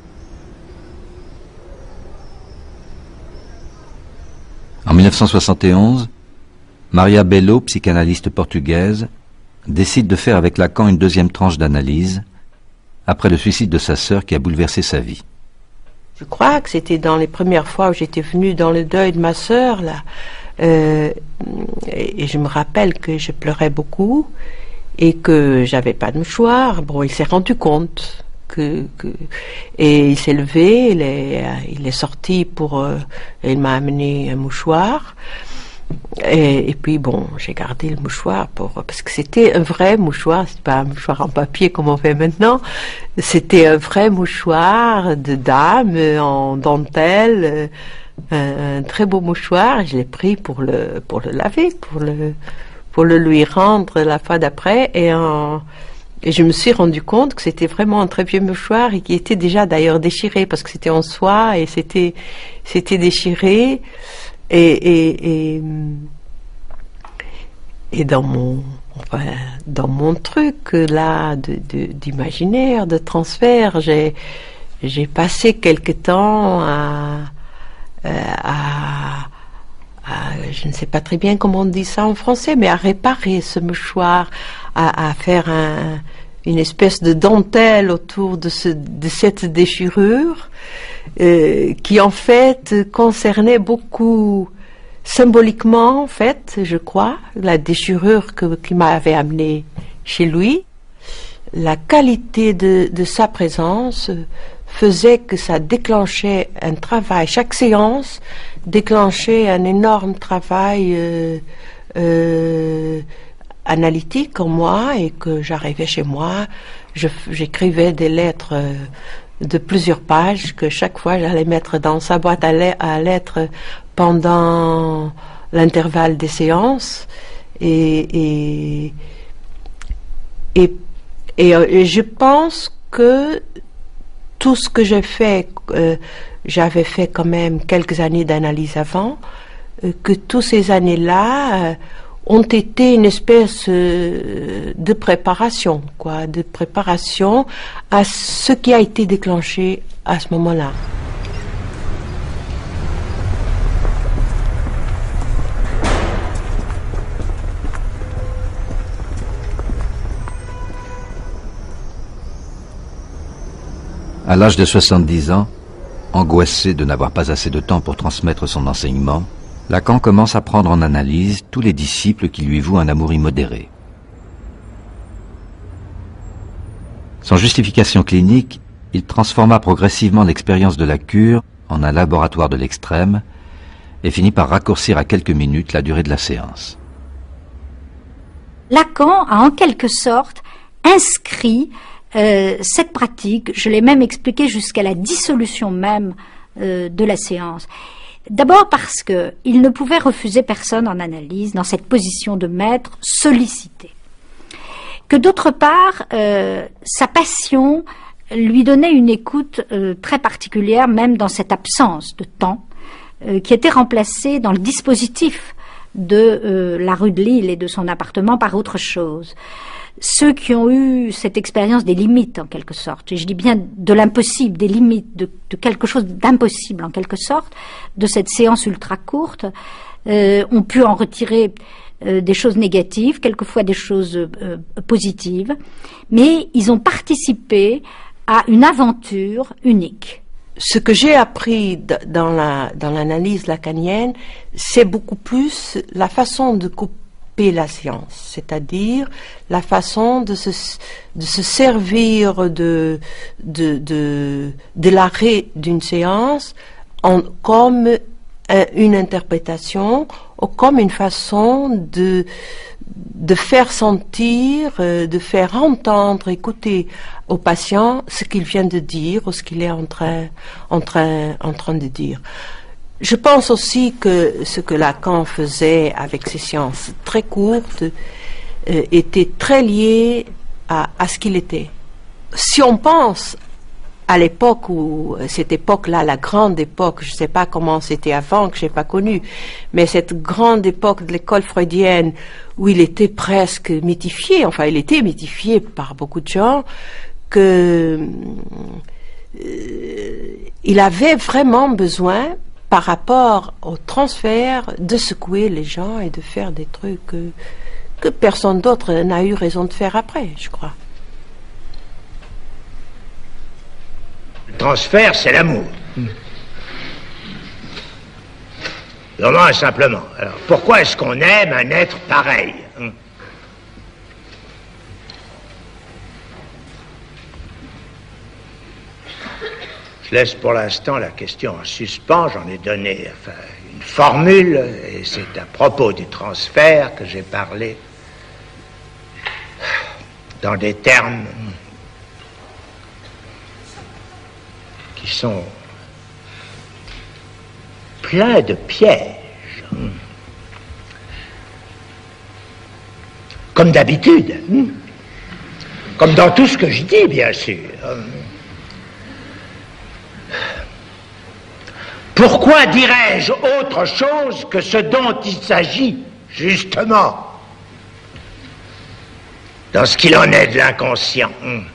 B: En 1971, Maria Bello, psychanalyste portugaise, décide de faire avec Lacan une deuxième tranche d'analyse après le suicide de sa sœur qui a bouleversé sa vie.
K: Je crois que c'était dans les premières fois où j'étais venue dans le deuil de ma sœur, là. Et je me rappelle que je pleurais beaucoup et que j'avais pas de mouchoir. Bon, il s'est rendu compte et il s'est levé, il est sorti et il m'a amené un mouchoir. Et puis bon, j'ai gardé le mouchoir parce que c'était un vrai mouchoir, c'est pas un mouchoir en papier comme on fait maintenant, c'était un vrai mouchoir de dame en dentelle, un très beau mouchoir. Je l'ai pris pour le laver, pour le lui rendre la fois d'après, et je me suis rendu compte que c'était vraiment un très vieux mouchoir et qui était déjà d'ailleurs déchiré parce que c'était en soie et c'était déchiré. Et dans mon truc là d'imaginaire, de transfert, j'ai passé quelque temps à je ne sais pas très bien comment on dit ça en français, mais à réparer ce mouchoir, à faire une espèce de dentelle autour de cette déchirure, qui en fait concernait beaucoup symboliquement, en fait, je crois, la déchirure qui m'avait amené chez lui. La qualité de sa présence faisait que ça déclenchait un travail. Chaque séance déclenchait un énorme travail analytique en moi, et que j'arrivais chez moi, j'écrivais des lettres de plusieurs pages que chaque fois j'allais mettre dans sa boîte à lettres pendant l'intervalle des séances, et je pense que tout ce que j'ai fait, j'avais fait quand même quelques années d'analyse avant, que toutes ces années-là ont été une espèce de préparation, de préparation à ce qui a été déclenché à ce moment-là.
B: À l'âge de 70 ans, angoissé de n'avoir pas assez de temps pour transmettre son enseignement, Lacan commence à prendre en analyse tous les disciples qui lui vouent un amour immodéré. Sans justification clinique, il transforma progressivement l'expérience de la cure en un laboratoire de l'extrême et finit par raccourcir à quelques minutes la durée de la séance.
D: Lacan a en quelque sorte inscrit cette pratique, je l'ai même expliqué jusqu'à la dissolution même de la séance. D'abord parce qu'il ne pouvait refuser personne en analyse dans cette position de maître sollicité. Que d'autre part, sa passion lui donnait une écoute très particulière, même dans cette absence de temps, qui était remplacée dans le dispositif de la rue de Lille et de son appartement par autre chose. Ceux qui ont eu cette expérience des limites, en quelque sorte, et je dis bien de l'impossible, des limites, de quelque chose d'impossible, en quelque sorte, de cette séance ultra courte, ont pu en retirer des choses négatives, quelquefois des choses positives, mais ils ont participé à une aventure unique.
K: Ce que j'ai appris dans l'analyse lacanienne, c'est beaucoup plus la façon de couper la science, c'est-à-dire la façon de se servir de l'arrêt d'une séance comme une interprétation ou comme une façon de faire sentir, de faire entendre, écouter au patient ce qu'il vient de dire ou ce qu'il est en train de dire. Je pense aussi que ce que Lacan faisait avec ces séances très courtes était très lié à ce qu'il était. Si on pense à l'époque où, cette époque-là, la grande époque, je ne sais pas comment c'était avant, que je n'ai pas connu, mais cette grande époque de l'école freudienne où il était presque mythifié, enfin il était mythifié par beaucoup de gens, que il avait vraiment besoin, par rapport au transfert, de secouer les gens et de faire des trucs que personne d'autre n'a eu raison de faire après, je crois.
A: Le transfert, c'est l'amour. Vraiment, simplement. Alors, pourquoi est-ce qu'on aime un être pareil? Je laisse pour l'instant la question en suspens. J'en ai donné une formule, et c'est à propos du transfert que j'ai parlé dans des termes qui sont pleins de pièges. Comme d'habitude. Comme dans tout ce que je dis, bien sûr. Pourquoi dirais-je autre chose que ce dont il s'agit, justement, dans ce qu'il en est de l'inconscient?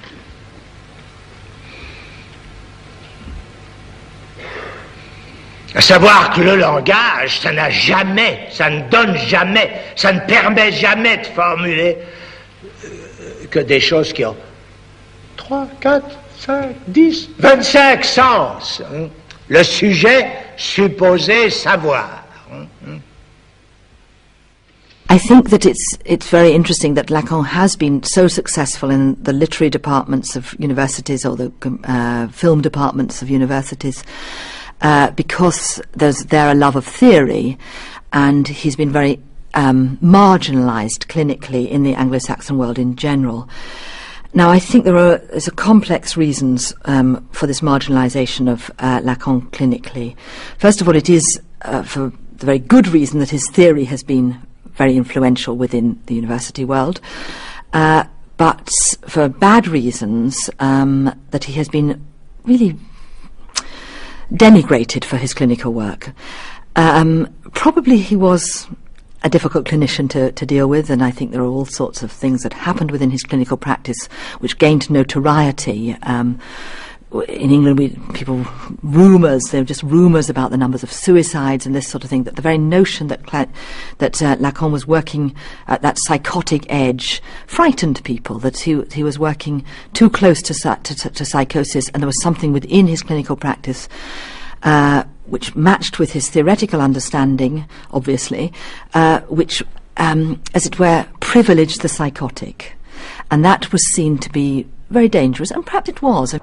A: À savoir que le langage, ça ne donne jamais, ça ne permet jamais de formuler que des choses qui ont 3, 4, 5, 10, 25 sens. Le sujet supposé savoir.
E: I think that it's very interesting that Lacan has been so successful in the literary departments of universities or the film departments of universities because there's there a love of theory, and he's been very marginalized clinically in the Anglo-Saxon world in general. Now, I think there's a complex reasons for this marginalisation of Lacan clinically. First of all, it is for the very good reason that his theory has been very influential within the university world, but for bad reasons that he has been really denigrated for his clinical work. Probably he was a difficult clinician to deal with, and I think there are all sorts of things that happened within his clinical practice which gained notoriety. In England, rumours, there were just rumours about the numbers of suicides and this sort of thing, that the very notion that Lacan was working at that psychotic edge frightened people, that he was working too close to psychosis, and there was something within his clinical practice which matched with his theoretical understanding, obviously, which, as it were, privileged the psychotic. And that was seen to be very dangerous, and perhaps it was.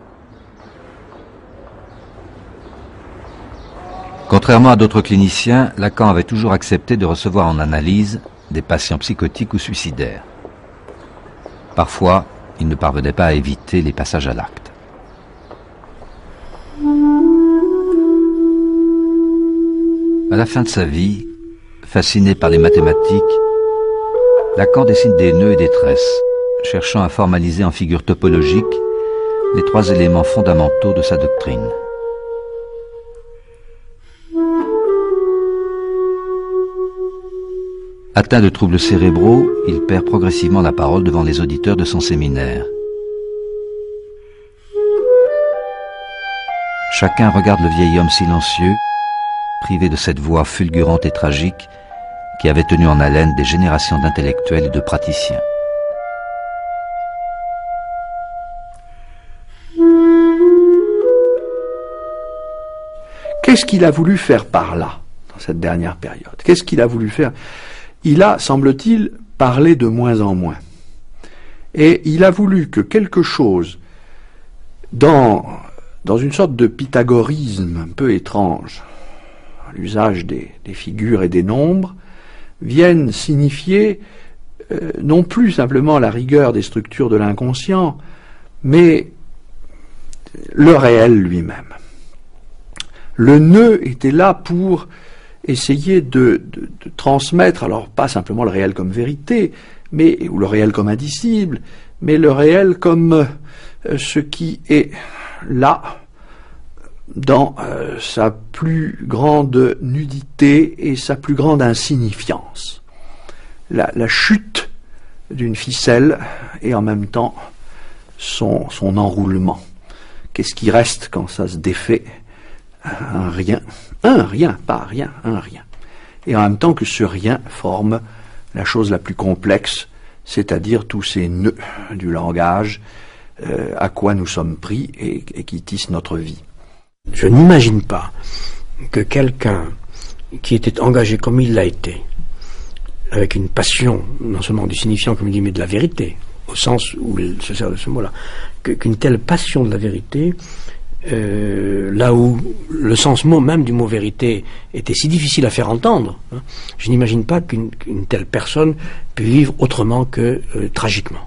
B: Contrairement à d'autres cliniciens, Lacan avait toujours accepté de recevoir en analyse des patients psychotiques ou suicidaires. Parfois, il ne parvenait pas à éviter les passages à l'acte. À la fin de sa vie, fasciné par les mathématiques, Lacan dessine des nœuds et des tresses, cherchant à formaliser en figures topologiques les trois éléments fondamentaux de sa doctrine. Atteint de troubles cérébraux, il perd progressivement la parole devant les auditeurs de son séminaire. Chacun regarde le vieil homme silencieux, privé de cette voix fulgurante et tragique qui avait tenu en haleine des générations d'intellectuels et de praticiens.
C: Qu'est-ce qu'il a voulu faire par là, dans cette dernière période? Qu'est-ce qu'il a voulu faire? Il a, semble-t-il, parlé de moins en moins. Et il a voulu que quelque chose, dans une sorte de pythagorisme un peu étrange, l'usage des figures et des nombres, vienne signifier non plus simplement la rigueur des structures de l'inconscient, mais le réel lui-même. Le nœud était là pour essayer de transmettre, alors pas simplement le réel comme vérité, ou le réel comme indicible, mais le réel comme ce qui est là, dans sa plus grande nudité et sa plus grande insignifiance. La chute d'une ficelle et en même temps son enroulement. Qu'est-ce qui reste quand ça se défait? Un rien, pas rien, un rien. Et en même temps que ce rien forme la chose la plus complexe, c'est-à-dire tous ces nœuds du langage à quoi nous sommes pris et qui tissent notre vie.
I: Je n'imagine pas que quelqu'un qui était engagé comme il l'a été, avec une passion, non seulement du signifiant, comme il dit, mais de la vérité, au sens où il se sert de ce mot-là, qu'une telle passion de la vérité, là où le sens même du mot vérité était si difficile à faire entendre, hein, je n'imagine pas qu'une telle personne puisse vivre autrement que tragiquement.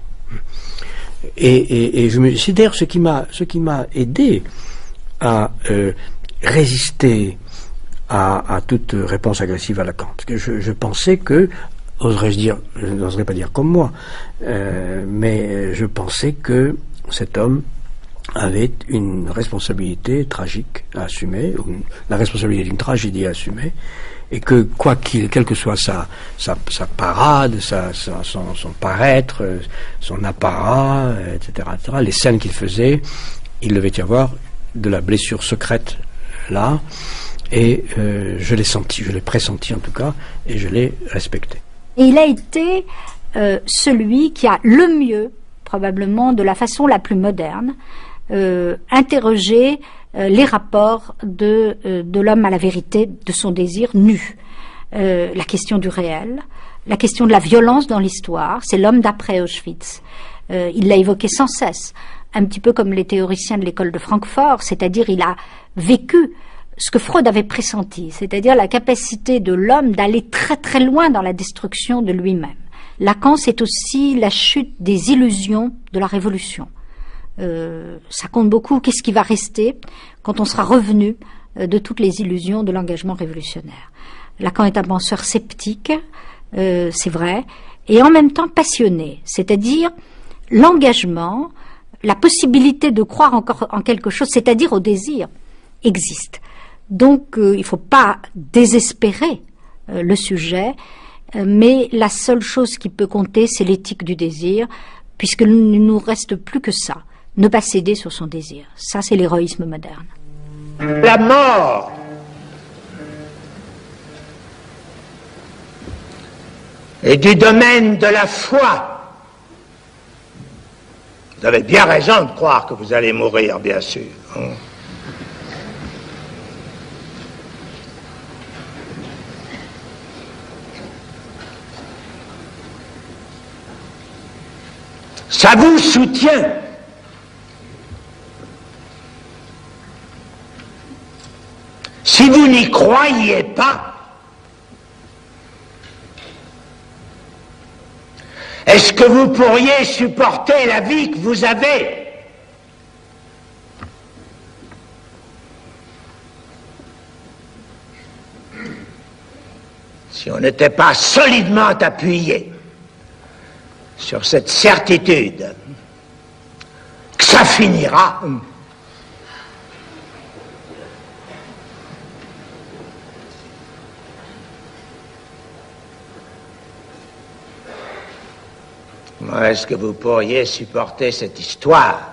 I: Et c'est d'ailleurs ce qui m'a aidé à résister à toute réponse agressive à Lacan. Parce que je pensais que, oserais-je dire, je n'oserais pas dire comme moi, mais je pensais que cet homme avait une responsabilité tragique à assumer, ou la responsabilité d'une tragédie à assumer, et que quelle que soit sa parade, son paraître, son apparat, etc., les scènes qu'il faisait, il devait y avoir de la blessure secrète là, et je l'ai senti, je l'ai pressenti en tout cas, et je l'ai respecté.
D: Et il a été celui qui a le mieux, probablement de la façon la plus moderne, interrogé les rapports de l'homme à la vérité, de son désir nu. La question du réel, la question de la violence dans l'histoire, c'est l'homme d'après Auschwitz. Il l'a évoqué sans cesse, un petit peu comme les théoriciens de l'école de Francfort, c'est-à-dire il a vécu ce que Freud avait pressenti, c'est-à-dire la capacité de l'homme d'aller très très loin dans la destruction de lui-même. Lacan, c'est aussi la chute des illusions de la Révolution. Ça compte beaucoup. Qu'est-ce qui va rester quand on sera revenu de toutes les illusions de l'engagement révolutionnaire? Lacan est un penseur sceptique, c'est vrai, et en même temps passionné, c'est-à-dire l'engagement, la possibilité de croire encore en quelque chose, c'est-à-dire au désir, existe. Donc il ne faut pas désespérer le sujet, mais la seule chose qui peut compter, c'est l'éthique du désir, puisqu'il ne nous reste plus que ça. Ne pas céder sur son désir. Ça, c'est l'héroïsme moderne.
G: La mort est du domaine de la foi. Vous avez bien raison de croire que vous allez mourir, bien sûr. Ça vous soutient. Si vous n'y croyez pas, est-ce que vous pourriez supporter la vie que vous avez? Si on n'était pas solidement appuyé sur cette certitude que ça finira, comment est-ce que vous pourriez supporter cette histoire